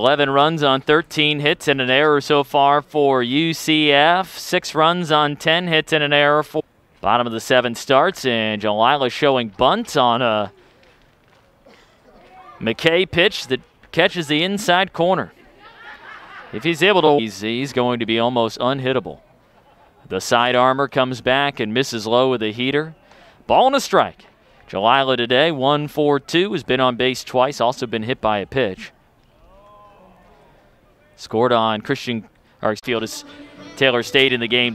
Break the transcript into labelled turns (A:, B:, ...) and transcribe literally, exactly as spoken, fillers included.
A: eleven runs on thirteen hits and an error so far for U C F. Six runs on ten hits and an error for bottom of the seventh starts, and Jalila showing bunt on a McKay pitch that catches the inside corner. If he's able to, he's, he's going to be almost unhittable. The side armor comes back and misses low with a heater. Ball and a strike. Jalila today, one for two, has been on base twice, also been hit by a pitch. Scored on Christian, or field as Taylor stayed in the game.